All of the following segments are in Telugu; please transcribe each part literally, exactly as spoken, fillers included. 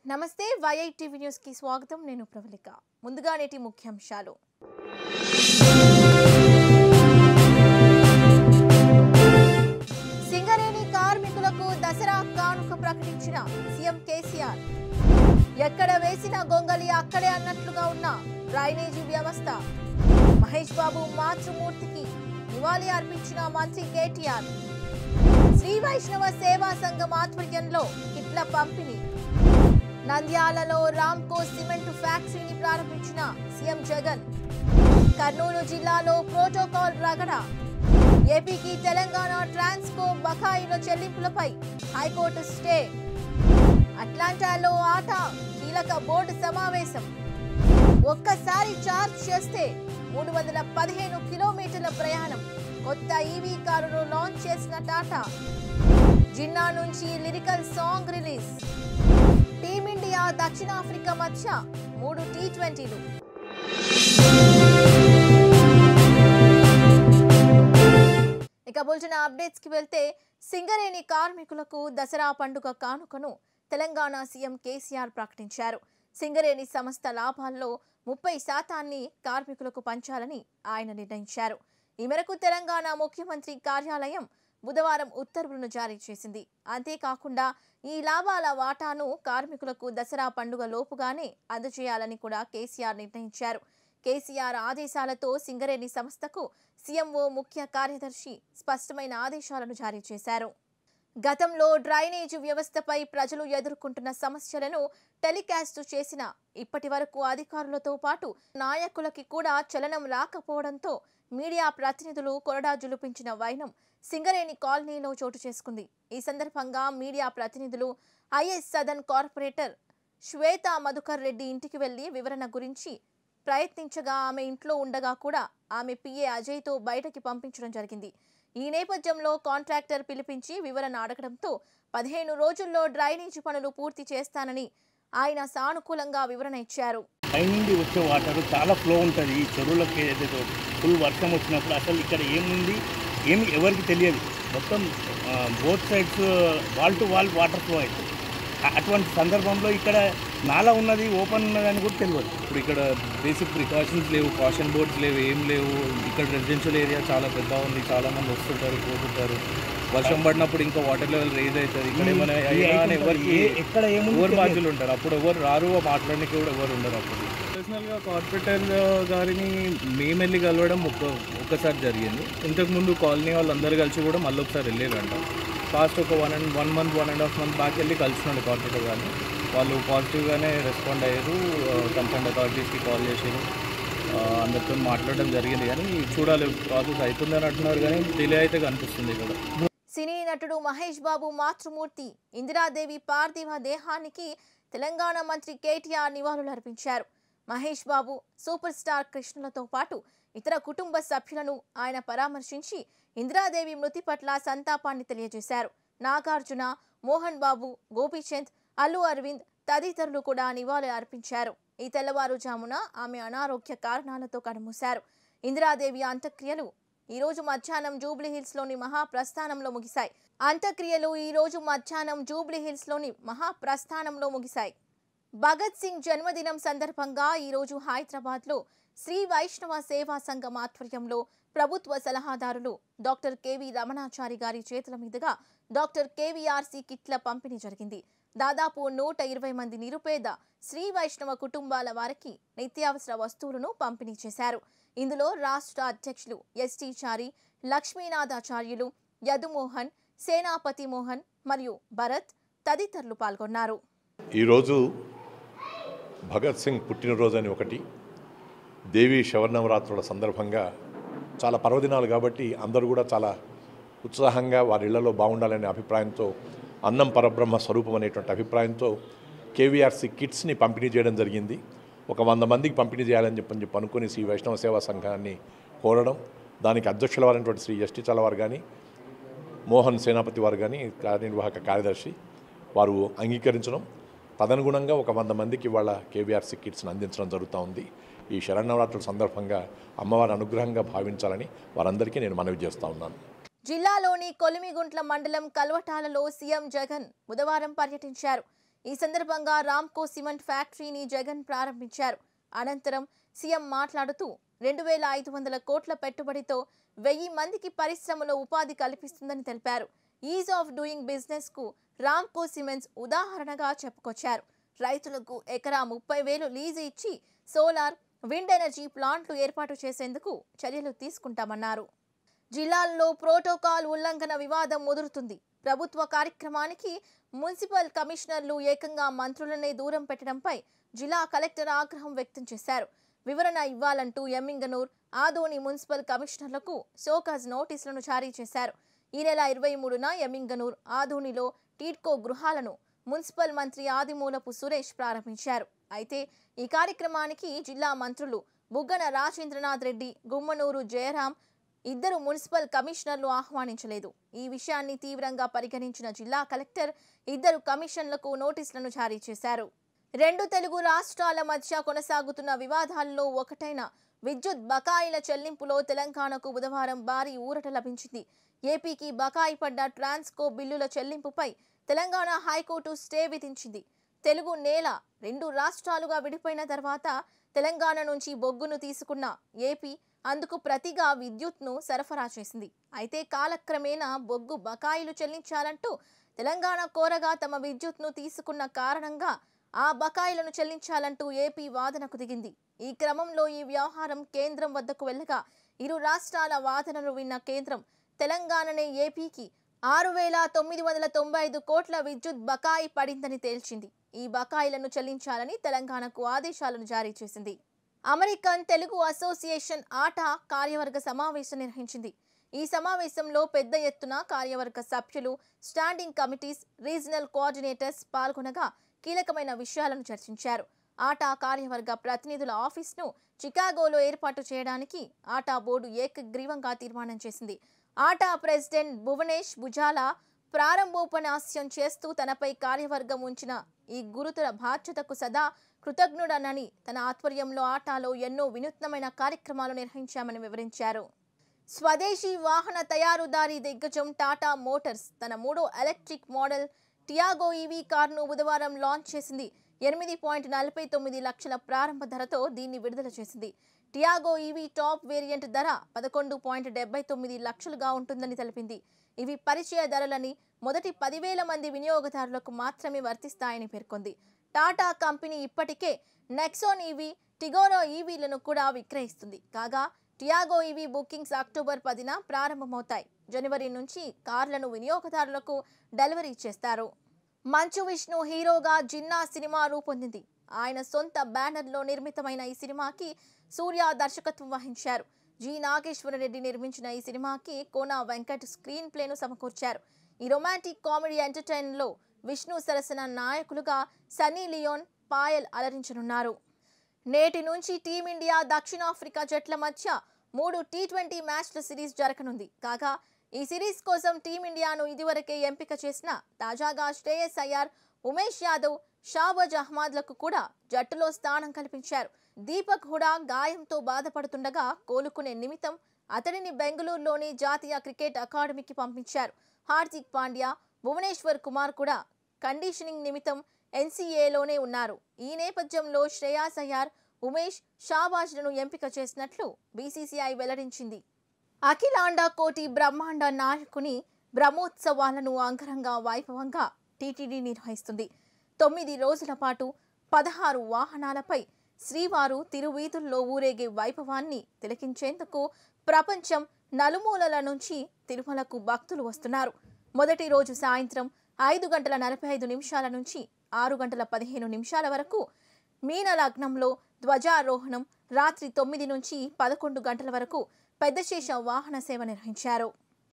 నమస్తే వైఐ టీవీ న్యూస్ కి స్వాగతం నేను ప్రవళిక ముందుగా నేటి ముఖ్యాంశాలు సింగరేణి కార్మికులకు దసరా కానుక ప్రకటించిన సీఎం కేసీఆర్ ఎక్కడ వేసిన గొంగలి అక్కడే అన్నట్లుగా ఉన్న డ్రైనేజీ వ్యవస్థ మహేష్ బాబు మాతృమూర్తికి నివాళి అర్పించిన మంత్రి కేటీఆర్ శ్రీ వైష్ణవ సేవా సంఘం ఆధ్వర్యంలో కిట్ల పంపిణీ నంద్యాలలో రామ్కో సిమెంట్ ఫ్యాక్టరీని ప్రారంభించిన సీఎం జగన్ కర్నూలు జిల్లాలో ప్రోటోకాల్ రగడ ఏపీకి తెలంగాణ ట్రాన్స్కో బకాయిల చెల్లింపులపై హైకోర్టు స్టే అట్లాంటాలో ఆట కీలక బోర్డు సమావేశం ఒక్కసారి ఛార్జ్ చేస్తే మూడు వందల పదిహేను కిలోమీటర్ల ప్రయాణం కొత్త ఈవీ కారును లాంచ్ చేసిన టాటా జిన్నా నుంచి లిరికల్ సాంగ్ రిలీజ్ టీమిండియా దక్షిణాఫ్రికా మధ్య మూడు టీ ట్వంటీలు ఇక బులెటిన్ అప్డేట్స్ కి వెళ్తే సింగరేణి కార్మికులకు దసరా పండుగ కానుకను తెలంగాణ సీఎం కేసీఆర్ ప్రకటించారు. సింగరేణి సంస్థ లాభాల్లో ముప్పై శాతాన్ని కార్మికులకు పంచాలని ఆయన నిర్ణయించారు. ఈ మేరకు తెలంగాణ ముఖ్యమంత్రి కార్యాలయం బుధవారం ఉత్తర్వులను జారీ చేసింది. అంతేకాకుండా ఈ లాభాల వాటాను కార్మికులకు దసరా పండుగ లోపుగానే అందజేయాలని కూడా కేసీఆర్ నిర్ణయించారు. కేసీఆర్ ఆదేశాలతో సింగరేణి సంస్థకు సీఎంఓ ముఖ్య కార్యదర్శి స్పష్టమైన ఆదేశాలను జారీ చేశారు. గతంలో డ్రైనేజీ వ్యవస్థపై ప్రజలు ఎదుర్కొంటున్న సమస్యలను టెలికాస్ట్ చేసిన ఇప్పటి వరకు అధికారులతో పాటు నాయకులకి కూడా చలనం రాకపోవడంతో మీడియా ప్రతినిధులు కొరడా జులుపించిన వైనం సింగరేణి కాలనీలో చోటు చేసుకుంది. ఈ సందర్భంగా మీడియా ప్రతినిధులు ఐఎస్ సదన్ కార్పొరేటర్ శ్వేత మధుకర్ రెడ్డి ఇంటికి వెళ్లి వివరణ గురించి ప్రయత్నించగా ఆమె ఇంట్లో ఉండగా కూడా ఆమె పిఏ అజయ్తో బయటకి పంపించడం జరిగింది. ఈ నేపథ్యంలో కాంట్రాక్టర్ పిలిపించి వివరణ అడగడంతో పదిహేను రోజుల్లో డ్రైనేజీ పనులు పూర్తి చేస్తానని ఆయన సానుకూలంగా వివరణ ఇచ్చారు. పైనుండి వచ్చే వాటర్ చాలా ఫ్లో ఉంటుంది. ఈ చెరువులకి ఏదైతే ఫుల్ వర్షం వచ్చినప్పుడు అసలు ఇక్కడ ఏముంది ఏమి ఎవరికి తెలియదు. మొత్తం both sides wall to wall water flow అవుతుంది. అటువంటి సందర్భంలో ఇక్కడ నాలా ఉన్నది ఓపెన్ ఉన్నదని కూడా తెలియదు. ఇప్పుడు ఇక్కడ బేసిక్ ప్రికాషన్స్ లేవు, కాషన్ బోర్డ్స్ లేవు, ఏం లేవు. ఇక్కడ రెసిడెన్షియల్ ఏరియా చాలా పెద్దగా ఉంది, చాలామంది వస్తుంటారు పోతుంటారు. వర్షం పడినప్పుడు ఇంకా వాటర్ లెవెల్ రేజ్ అవుతుంది. ఇక్కడ ఏమైనా ఎవరికి ఎక్కడ ఏముంది ఎవరు బాధ్యులు ఉంటారు, అప్పుడు ఎవరు రారు, మాట్లాడడానికి కూడా ఎవరు ఉండరు. అప్పుడు పర్సనల్గా కార్పొరేటర్ గారిని మేము వెళ్ళి కలవడం ఒక్క ఒక్కసారి జరిగింది. ఇంతకుముందు కాలనీ వాళ్ళందరూ కలిసి కూడా మళ్ళీ ఒకసారి వెళ్ళారంట. ఫాస్ట్ ఒక one and one month one and half month back వెళ్ళి కలిసినాడు కార్పొరేటర్ గారిని. వాళ్ళు పాజిటివ్గానే రెస్పాండ్ అయ్యారు. కన్సర్న్ అథారిటీస్కి కాల్ చేసారు, అందరితో మాట్లాడడం జరిగింది. కానీ చూడాలి, ప్రాసెస్ అవుతుందని అంటున్నారు కానీ డిలే అయితే కనిపిస్తుంది ఇక్కడ. సినీ నటుడు మహేష్ బాబు మాతృమూర్తి ఇందిరాదేవి పార్థివ దేహానికి తెలంగాణ మంత్రి కేటీఆర్ నివాళులు అర్పించారు. మహేష్ బాబు సూపర్ స్టార్ కృష్ణులతో పాటు ఇతర కుటుంబ సభ్యులను ఆయన పరామర్శించి ఇందిరాదేవి మృతి పట్ల సంతాపాన్ని తెలియజేశారు. నాగార్జున, మోహన్ బాబు, గోపీచంద్, అల్లు అరవింద్ తదితరులు కూడా నివాళులు అర్పించారు. ఈ తెల్లవారుజామున ఆమె అనారోగ్య కారణాలతో కన్నుమూశారు. ఇందిరాదేవి అంత్యక్రియలు ఈ రోజు మధ్యాహ్నం జూబ్లీహిల్స్ లోని మహాప్రస్థానంలో ముగిశాయి. అంత్యక్రియలు ఈ రోజు మధ్యాహ్నం జూబ్లీహిల్స్ లోని మహాప్రస్థానంలో ముగిశాయి. భగత్ సింగ్ జన్మదినం సందర్భంగా ఈ రోజు హైదరాబాద్ లో శ్రీ వైష్ణవ సేవా సంఘం ఆధ్వర్యంలో ప్రభుత్వ సలహాదారులు డాక్టర్ కెవి రమణాచారి గారి చేతుల మీదుగా డాక్టర్ కేవీఆర్సీ కిట్ల పంపిణీ జరిగింది. దాదాపు నూట ఇరవై మంది నిరుపేద శ్రీ వైష్ణవ కుటుంబాల వారికి నిత్యావసర వస్తువులను పంపిణీ చేశారు. ఇందులో రాష్ట్ర అధ్యక్షులు ఎస్టీ చారి, లక్ష్మీనాథాచార్యులు, యదుమోహన్, సేనాపతి మోహన్ మరియు భరత్ తదితరులు పాల్గొన్నారు. ఈరోజు భగత్ సింగ్ పుట్టినరోజు అని ఒకటి, దేవీ శవన్నవరాత్రుల సందర్భంగా చాలా పర్వదినాలు కాబట్టి అందరూ కూడా చాలా ఉత్సాహంగా వారి ఇళ్లలో బాగుండాలనే అభిప్రాయంతో, అన్నం పరబ్రహ్మ స్వరూపం అనేటువంటి అభిప్రాయంతో కేవీఆర్సీ కిట్స్ని పంపిణీ చేయడం జరిగింది. ఒక వంద మందికి పంపిణీ చేయాలని చెప్పని చెప్పి అనుకుని శ్రీ వైష్ణవ సేవా సంఘాన్ని కోరడం, దానికి అధ్యక్షుల వారైనటువంటి శ్రీ ఎస్టీ చాల వారు కానీ, మోహన్ సేనాపతి వారు కానీ, కార్యనిర్వాహక కార్యదర్శి వారు అంగీకరించడం, తదనుగుణంగా ఒక వంద మందికి వాళ్ళ కేవీఆర్సీ కిట్స్ని అందించడం జరుగుతూ ఉంది. ఈ శరన్నవరాత్రుల సందర్భంగా అమ్మవారి అనుగ్రహంగా భావించాలని వారందరికీ నేను మనవి చేస్తూ ఉన్నాను. జిల్లాలోని కొలిమిగుంట్ల మండలం కల్వటాలలో సీఎం జగన్ బుధవారం పర్యటించారు. ఈ సందర్భంగా రామ్కో సిమెంట్ ఫ్యాక్టరీని జగన్ ప్రారంభించారు. అనంతరం సీఎం మాట్లాడుతూ రెండు వేల ఐదు వందల కోట్ల పెట్టుబడితో వెయ్యి మందికి పరిశ్రమలో ఉపాధి కల్పిస్తుందని తెలిపారు. ఈజ్ ఆఫ్ డూయింగ్ బిజినెస్ కు రామ్కో సిమెంట్స్ ఉదాహరణగా చెప్పుకొచ్చారు. రైతులకు ఎకరా ముప్పై వేలు లీజు ఇచ్చి సోలార్, విండ్ ఎనర్జీ ప్లాంట్లు ఏర్పాటు చేసేందుకు చర్యలు తీసుకుంటామన్నారు. జిల్లాల్లో ప్రోటోకాల్ ఉల్లంఘన వివాదం ముదురుతుంది. ప్రభుత్వ కార్యక్రమానికి మున్సిపల్ కమిషనర్లు ఏకంగా మంత్రులనే దూరం పెట్టడంపై జిల్లా కలెక్టర్ ఆగ్రహం వ్యక్తం చేశారు. వివరణ ఇవ్వాలంటూ ఎమ్మింగనూర్, ఆదోని మున్సిపల్ కమిషనర్లకు షోకాజ్ నోటీసులను జారీ చేశారు. ఈ నెల ఇరవై మూడున ఎమ్మింగనూర్, ఆదోనిలో టీడ్కో గృహాలను మున్సిపల్ మంత్రి ఆదిమూలపు సురేష్ ప్రారంభించారు. అయితే ఈ కార్యక్రమానికి జిల్లా మంత్రులు బుగ్గన రాజేంద్రనాథ్ రెడ్డి, గుమ్మనూరు జయరాం ఇద్దరు మున్సిపల్ కమిషనర్లు ఆహ్వానించలేదు. ఈ విషయాన్ని తీవ్రంగా పరిగణించిన జిల్లా కలెక్టర్ ఇద్దరు కమిషన్లకు నోటీసులను జారీ చేశారు. రెండు తెలుగు రాష్ట్రాల మధ్య కొనసాగుతున్న వివాదాల్లో ఒకటైన విద్యుత్ బకాయిల చెల్లింపులో తెలంగాణకు బుధవారం భారీ ఊరట లభించింది. ఏపీకి బకాయి పడ్డ ట్రాన్స్కో బిల్లుల చెల్లింపుపై తెలంగాణ హైకోర్టు స్టే విధించింది. తెలుగు నేల రెండు రాష్ట్రాలుగా విడిపోయిన తర్వాత తెలంగాణ నుంచి బొగ్గును తీసుకున్న ఏపీ అందుకు ప్రతిగా విద్యుత్ను సరఫరా చేసింది. అయితే కాలక్రమేణా బొగ్గు బకాయిలు చెల్లించాలంటూ తెలంగాణ కోరగా తమ విద్యుత్ను తీసుకున్న కారణంగా ఆ బకాయిలను చెల్లించాలంటూ ఏపీ వాదనకు దిగింది. ఈ క్రమంలో ఈ వ్యవహారం కేంద్రం వద్దకు వెళ్ళగా ఇరు రాష్ట్రాల వాదనలు విన్న కేంద్రం తెలంగాణనే ఏపీకి ఆరు వేల తొమ్మిది వందల తొంభై ఐదు కోట్ల విద్యుత్ బకాయి పడిందని తేల్చింది. ఈ బకాయిలను చెల్లించాలని తెలంగాణకు ఆదేశాలను జారీ చేసింది. అమెరికన్ తెలుగు అసోసియేషన్ ఆటా కార్యవర్గ సమావేశం నిర్వహించింది. ఈ సమావేశంలో పెద్ద ఎత్తున కార్యవర్గ సభ్యులు, స్టాండింగ్ కమిటీస్, రీజనల్ కోఆర్డినేటర్స్ పాల్గొనగా కీలకమైన విషయాలను చర్చించారు. ఆటా కార్యవర్గ ప్రతినిధుల ఆఫీస్ను చికాగోలో ఏర్పాటు చేయడానికి ఆటా బోర్డు ఏకగ్రీవంగా తీర్మానం చేసింది. ఆటా ప్రెసిడెంట్ భువనేష్ భుజాలా ప్రారంభోపన్యాసం చేస్తూ తనపై కార్యవర్గం ఉంచిన ఈ గురుతర బాధ్యతకు సదా కృతజ్ఞుడనని, తన ఆధ్వర్యంలో ఆటాలో ఎన్నో వినూత్నమైన కార్యక్రమాలు నిర్వహించామని వివరించారు. స్వదేశీ వాహన తయారుదారీ దిగ్గజం టాటా మోటార్స్ తన మూడో ఎలక్ట్రిక్ మోడల్ టియాగో ఈవీ కారును బుధవారం లాంచ్ చేసింది. ఎనిమిది పాయింట్ నలభై తొమ్మిది లక్షల ప్రారంభ ధరతో దీన్ని విడుదల చేసింది. టియాగో ఈవీ టాప్ వేరియంట్ ధర పదకొండు పాయింట్ డెబ్బై తొమ్మిది లక్షలుగా ఉంటుందని తెలిపింది. ఇవి పరిచయ ధరలని, మొదటి పదివేల మంది వినియోగదారులకు మాత్రమే వర్తిస్తాయని పేర్కొంది. టాటా కంపెనీ ఇప్పటికే నెక్సాన్ ఈవీ, టిగోరో ఈవీలను కూడా విక్రయిస్తుంది. కాగా టియాగో ఈవీ బుకింగ్స్ అక్టోబర్ పదిన ప్రారంభమవుతాయి. జనవరి నుంచి కార్లను వినియోగదారులకు డెలివరీ చేస్తారు. మంచు విష్ణు హీరోగా జిన్నా సినిమా రూపొందింది. ఆయన సొంత బ్యానర్లో నిర్మితమైన ఈ సినిమాకి సూర్య దర్శకత్వం వహించారు. జి నాగేశ్వరరెడ్డి నిర్మించిన ఈ సినిమాకి కోనా వెంకట్ స్క్రీన్ ప్లేను సమకూర్చారు. ఈ రొమాంటిక్ కామెడీ ఎంటర్టైనర్లో విష్ణు సరసన నాయకులుగా సన్నీ లియోన్, పాయల్ అలరించనున్నారు. నేటి నుంచి టీమిండియా, దక్షిణాఫ్రికా జట్ల మధ్య మూడు టీ ట్వంటీ మ్యాచ్ల సిరీస్ జరగనుంది. కాగా ఈ సిరీస్ కోసం టీమిండియాను ఇదివరకే ఎంపిక చేసిన తాజాగా శ్రేయస్ అయ్యార్, ఉమేష్ యాదవ్, షాబాజ్ అహ్మద్లకు కూడా జట్టులో స్థానం కల్పించారు. దీపక్ హుడా గాయంతో బాధపడుతుండగా కోలుకునే నిమిత్తం అతడిని బెంగళూరులోని జాతీయ క్రికెట్ అకాడమీకి పంపించారు. హార్దిక్ పాండ్యా, భువనేశ్వర్ కుమార్ కూడా కండిషనింగ్ నిమిత్తం ఎన్సీఏలోనే ఉన్నారు. ఈ నేపథ్యంలో శ్రేయస్ అయ్యార్, ఉమేష్, షాబాజ్లను ఎంపిక చేసినట్లు బీసీసీఐ వెల్లడించింది. అఖిలాండ కోటి బ్రహ్మాండ నాయకుని బ్రహ్మోత్సవాలను అంగరంగ వైభవంగా టీటీడీ నిర్వహిస్తుంది. తొమ్మిది రోజుల పాటు పదహారు వాహనాలపై శ్రీవారు తిరువీధుల్లో ఊరేగే వైభవాన్ని తిలకించేందుకు ప్రపంచం నలుమూలల నుంచి తిరుమలకు భక్తులు వస్తున్నారు. మొదటి రోజు సాయంత్రం ఐదు గంటల నలభై ఐదు నిమిషాల నుంచి ఆరు గంటల పదిహేను నిమిషాల వరకు మీన లగ్నంలో ధ్వజారోహణం, రాత్రి తొమ్మిది నుంచి పదకొండు గంటల వరకు పెద్దశేష వాహన సేవ నిర్వహించారు.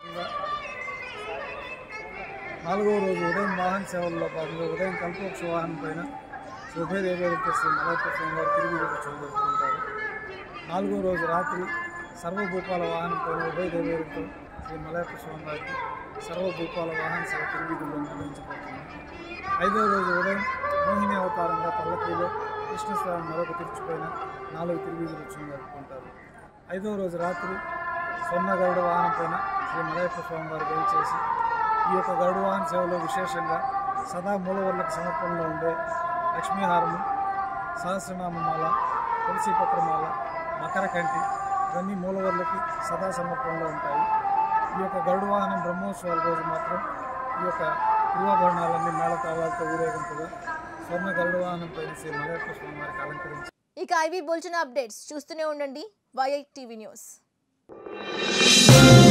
నాలుగవ రోజు ఉదయం వాహన సేవల్లో భాగంగా ఉదయం కల్పవృక్ష వాహనం పైన శుభదేవేలతో శ్రీ మలయప్ప స్వామి వారు తిరిగి జరుపుకుంటారు. నాలుగో రోజు రాత్రి సర్వభూపాల వాహనం పైన ఉభయ దేవేలతో శ్రీ మలయప్ప స్వామి వారికి సర్వభూపాల వాహన సేవ తిరుగులో నిర్వహించబడుతుంది. ఐదవ రోజు ఉదయం మోహిని అవతారంగా పల్లకీలో కృష్ణస్వామి మరొక తిరుచుపైన నాలుగు తిరిగి ఉత్సవం జరుపుకుంటారు. ఐదవ రోజు రాత్రి స్వర్ణ గరుడ వాహనం పైన శ్రీ మలయప్ప స్వామి వారు దయచేసి ఈ యొక్క గరుడ వాహన సేవలో విశేషంగా సదా మూలవర్లకు సమర్పణలో ఉండే లక్ష్మీహారము, సహస్రనామమాల, తులసి పత్రమాల, మకర కంటి ఇవన్నీ మూలవర్లకి సదా సమర్పణలో ఉంటాయి. ఈ యొక్క గరుడ వాహనం బ్రహ్మోత్సవాల రోజు మాత్రం ఈ యొక్క తిరువాభరణాలన్నీ మేళతాళాలతో ఊరేగింపుగా స్వర్ణ గరుడ వాహనం పైన శ్రీ మలయప్ప స్వామి వారికి అలంకరించి. ఇక ఐవి బులెటిన్ అప్డేట్స్ చూస్తూనే ఉండండి వై ఐ టీవీ న్యూస్.